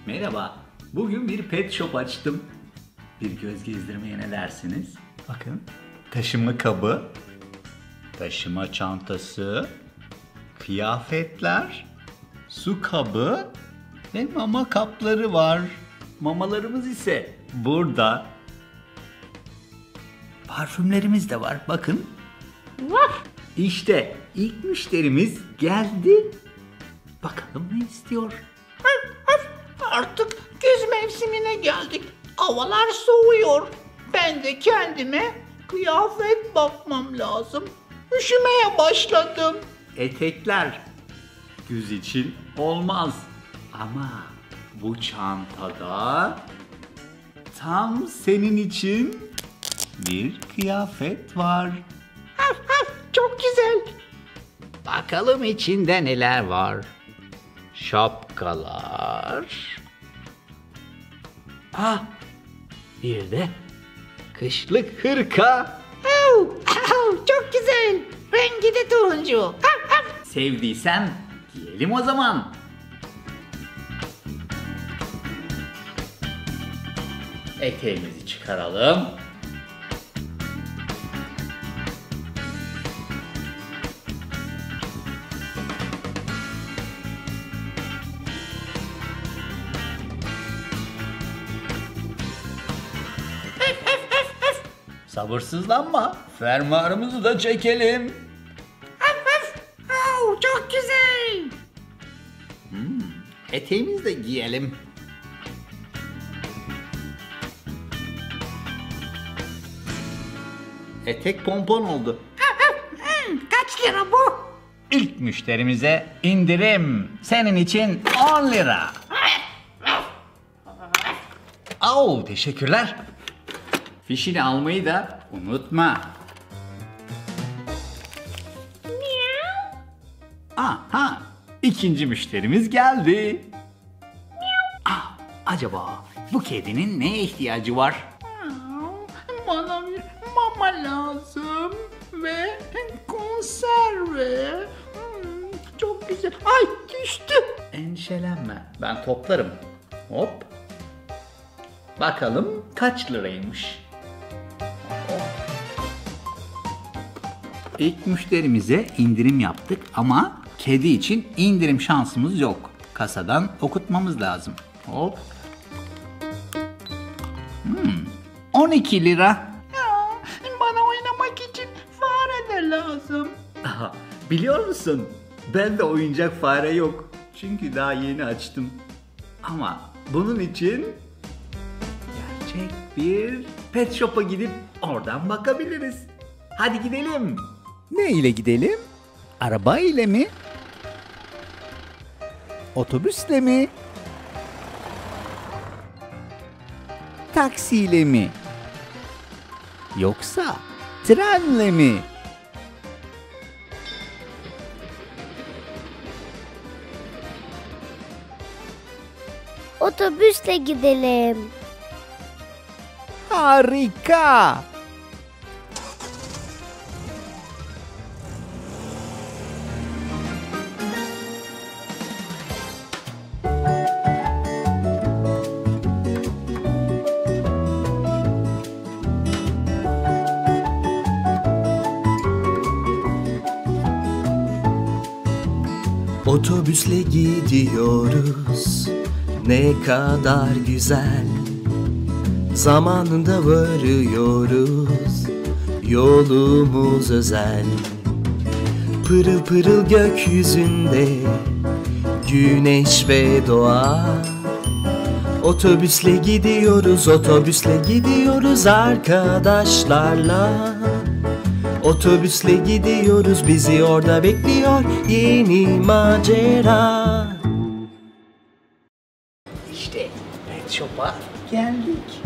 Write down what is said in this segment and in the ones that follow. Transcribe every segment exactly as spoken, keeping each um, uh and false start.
Merhaba, bugün bir pet shop açtım. Bir göz gezdirmeye ne dersiniz? Bakın, taşıma kabı, taşıma çantası, kıyafetler, su kabı ve mama kapları var. Mamalarımız ise burada. Parfümlerimiz de var, bakın. İşte ilk müşterimiz geldi. Bakalım ne istiyor? Artık güz mevsimine geldik. Havalar soğuyor. Ben de kendime kıyafet bakmam lazım. Üşümeye başladım. Etekler güz için olmaz. Ama bu çantada tam senin için bir kıyafet var. Haf haf, çok güzel. Bakalım içinde neler var. Şapkalar. Ah, bir de kışlık hırka. Oh, oh, çok güzel. Rengi de turuncu. Haf haf. Sevdiysen giyelim o zaman. Eteğimizi çıkaralım. Sabırsızlanma, fermuarımızı da çekelim. Haf haf. Oh, çok güzel. Hmm, eteğimizi de giyelim. Etek pompon oldu. Hmm, kaç lira bu? İlk müşterimize indirim. Senin için on lira. Au, teşekkürler. Fişini almayı da unutma. Aha, ikinci müşterimiz geldi. Ah, acaba bu kedinin neye ihtiyacı var? Bana bir mama lazım ve konserve. Hmm, çok güzel. Ay, düştü. Endişelenme, ben toplarım. Hop. Bakalım kaç liraymış. İlk müşterimize indirim yaptık ama kedi için indirim şansımız yok. Kasadan okutmamız lazım. Hop. Hmm, on iki lira. Ya, bana oynamak için fare de lazım. Aha, biliyor musun? Ben de oyuncak fare yok. Çünkü daha yeni açtım. Ama bunun için gerçek bir pet shop'a gidip oradan bakabiliriz. Hadi gidelim. Ne ile gidelim? Araba ile mi? Otobüsle mi? Taksiyle mi? Yoksa trenle mi? Otobüsle gidelim. Harika! Otobüsle gidiyoruz, ne kadar güzel. Zamanında varıyoruz, yolumuz özel. Pırıl pırıl gökyüzünde, güneş ve doğa. Otobüsle gidiyoruz, otobüsle gidiyoruz arkadaşlarla. Otobüsle gidiyoruz, bizi orada bekliyor yeni macera. İşte pet shop'a geldik.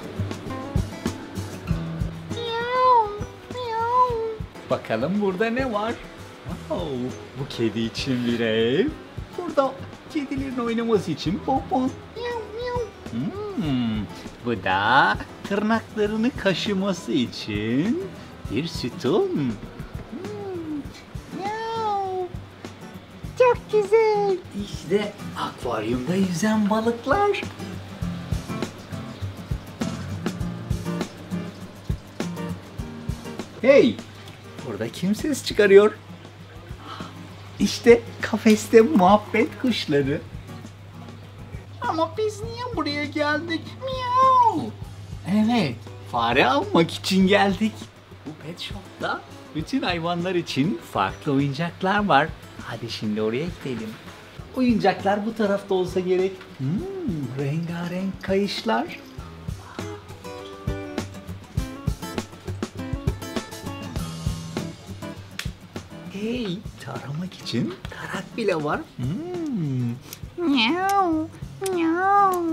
Bakalım burada ne var? Wow, bu kedi için bir ev. Burada kedilerin oynaması için pompon. Hmm, bu da tırnaklarını kaşıması için bir sütun. Çok güzel. İşte akvaryumda yüzen balıklar. Hey! Burada kim ses çıkarıyor? İşte kafeste muhabbet kuşları. Ama biz niye buraya geldik? Miau. Evet, fare almak için geldik. Bu pet shop'ta bütün hayvanlar için farklı oyuncaklar var. Hadi şimdi oraya gidelim. Oyuncaklar bu tarafta olsa gerek. Hmm, rengarenk kayışlar. Hey, taramak için tarak bile var. Hmm. Miau. Miau.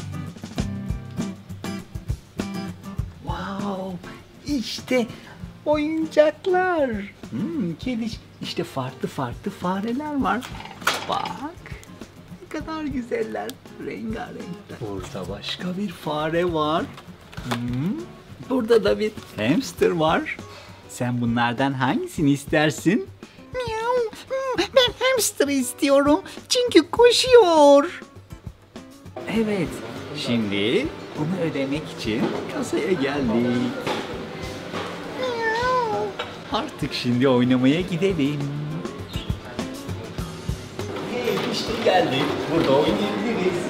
Wow, işte oyuncaklar. Hmm, kediş, işte farklı farklı fareler var. Bak, ne kadar güzeller, rengarenkler. Burada başka bir fare var. Hmm, burada da bir hamster var. Sen bunlardan hangisini istersin? Miau. Ben hamster istiyorum. Çünkü koşuyor. Evet, şimdi bunu ödemek için kasaya geldik. Miau. Artık şimdi oynamaya gidelim. Hey, işte geldik. Burada oynayabiliriz.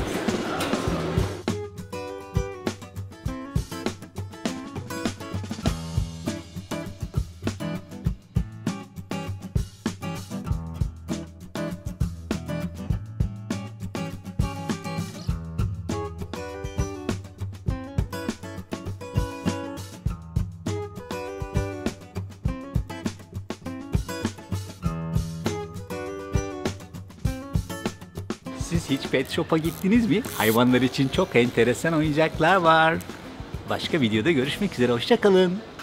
Siz hiç pet shop'a gittiniz mi? Hayvanlar için çok enteresan oyuncaklar var. Başka videoda görüşmek üzere. Hoşça kalın.